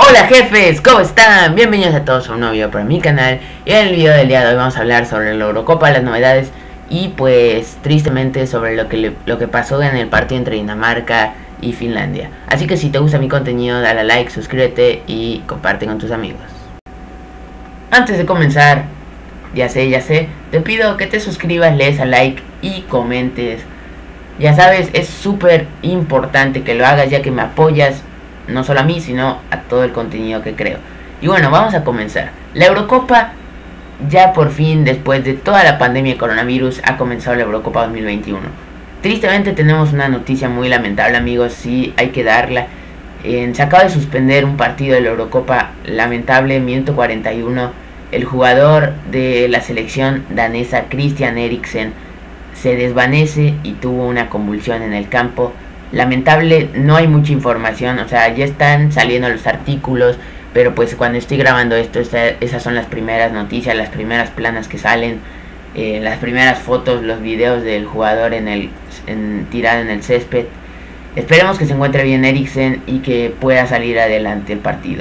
Hola jefes, ¿cómo están? Bienvenidos a todos a un nuevo video para mi canal. Y en el video del día de hoy vamos a hablar sobre la Eurocopa, las novedades y pues tristemente sobre lo que pasó en el partido entre Dinamarca y Finlandia. Así que si te gusta mi contenido, dale a like, suscríbete y comparte con tus amigos. Antes de comenzar, ya sé, te pido que te suscribas, le des a like y comentes. Ya sabes, es súper importante que lo hagas ya que me apoyas no solo a mí, sino a todo el contenido que creo. Y bueno, vamos a comenzar. La Eurocopa, ya por fin, después de toda la pandemia de coronavirus, ha comenzado la Eurocopa 2021. Tristemente tenemos una noticia muy lamentable, amigos, sí hay que darla. Se acaba de suspender un partido de la Eurocopa, lamentable, minuto 41. El jugador de la selección danesa, Christian Eriksen, se desvanece y tuvo una convulsión en el campo. Lamentable, no hay mucha información, o sea, ya están saliendo los artículos, pero pues cuando estoy grabando esto, esas son las primeras noticias, las primeras planas que salen, las primeras fotos, los videos del jugador tirado en el césped. Esperemos que se encuentre bien Eriksen y que pueda salir adelante el partido.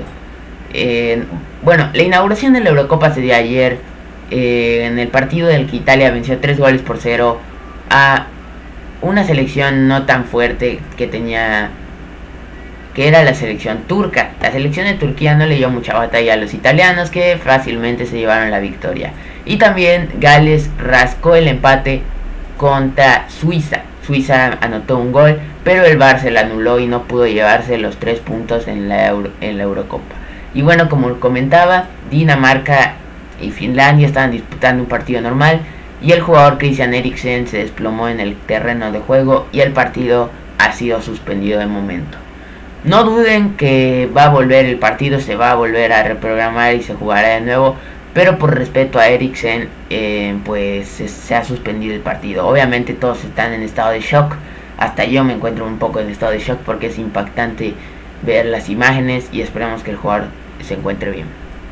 Bueno, la inauguración de la Eurocopa se dio ayer, en el partido del que Italia venció 3-0 a una selección no tan fuerte que era la selección turca. La selección de Turquía no le dio mucha batalla a los italianos, que fácilmente se llevaron la victoria. Y también Gales rascó el empate contra Suiza. Suiza anotó un gol, pero el VAR se la anuló y no pudo llevarse los 3 puntos en la Eurocopa. Y bueno, como comentaba, Dinamarca y Finlandia estaban disputando un partido normal y el jugador Christian Eriksen se desplomó en el terreno de juego y el partido ha sido suspendido de momento. No duden que va a volver el partido, se va a volver a reprogramar y se jugará de nuevo, pero por respeto a Eriksen, pues se ha suspendido el partido. Obviamente todos están en estado de shock, hasta yo me encuentro un poco en estado de shock porque es impactante ver las imágenes y esperemos que el jugador se encuentre bien.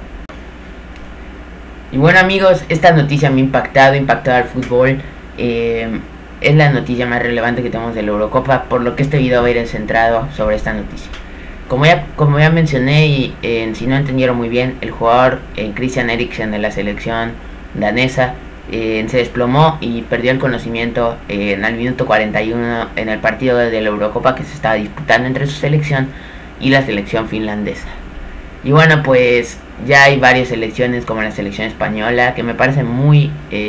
Y bueno amigos, esta noticia me ha impactado al fútbol. Es la noticia más relevante que tenemos de la Eurocopa, por lo que este video va a ir centrado sobre esta noticia. Como ya mencioné y si no entendieron muy bien, el jugador Christian Eriksen de la selección danesa se desplomó y perdió el conocimiento al minuto 41 en el partido de la Eurocopa que se estaba disputando entre su selección y la selección finlandesa. Y bueno, pues ya hay varias selecciones como la selección española que me parece muy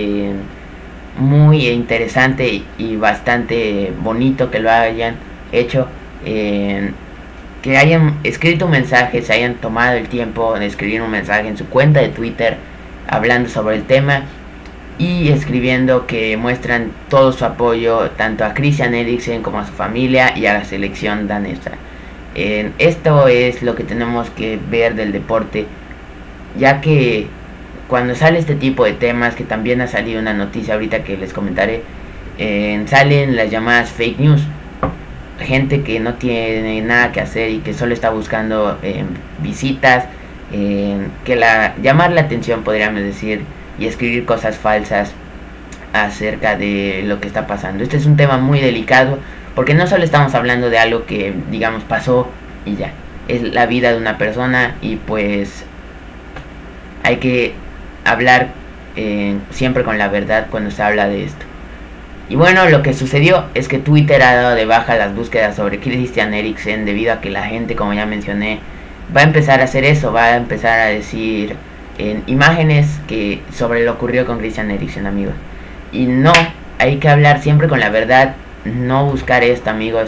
interesante y bastante bonito que lo hayan hecho, que hayan escrito un mensaje, se hayan tomado el tiempo de escribir un mensaje en su cuenta de Twitter hablando sobre el tema y escribiendo que muestran todo su apoyo tanto a Christian Eriksen como a su familia y a la selección danesa. Esto es lo que tenemos que ver del deporte, ya que cuando sale este tipo de temas, que también ha salido una noticia ahorita que les comentaré, salen las llamadas fake news, gente que no tiene nada que hacer y que solo está buscando visitas, llamar la atención podríamos decir, y escribir cosas falsas acerca de lo que está pasando. Este es un tema muy delicado porque no solo estamos hablando de algo que digamos pasó y ya, es la vida de una persona y pues hay que hablar siempre con la verdad cuando se habla de esto. Y bueno, lo que sucedió es que Twitter ha dado de baja las búsquedas sobre Christian Eriksen debido a que la gente, como ya mencioné, va a empezar a hacer eso, va a empezar a decir imágenes sobre lo ocurrido con Christian Eriksen, amigos. Y no, hay que hablar siempre con la verdad, no buscar esto, amigos.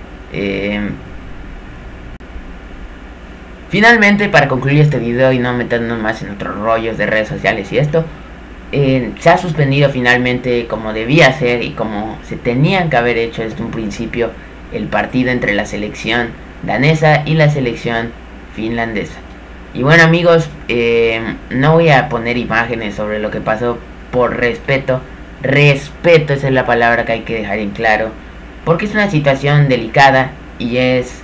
Finalmente, para concluir este video y no meternos más en otros rollos de redes sociales y esto, se ha suspendido finalmente, como debía ser y como se tenían que haber hecho desde un principio, el partido entre la selección danesa y la selección finlandesa. Y bueno amigos, no voy a poner imágenes sobre lo que pasó por respeto, esa es la palabra que hay que dejar en claro, porque es una situación delicada y es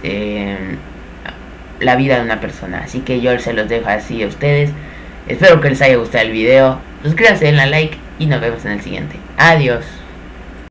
la vida de una persona, así que yo se los dejo así a ustedes. Espero que les haya gustado el video, suscríbanse, denle a like y nos vemos en el siguiente. Adiós.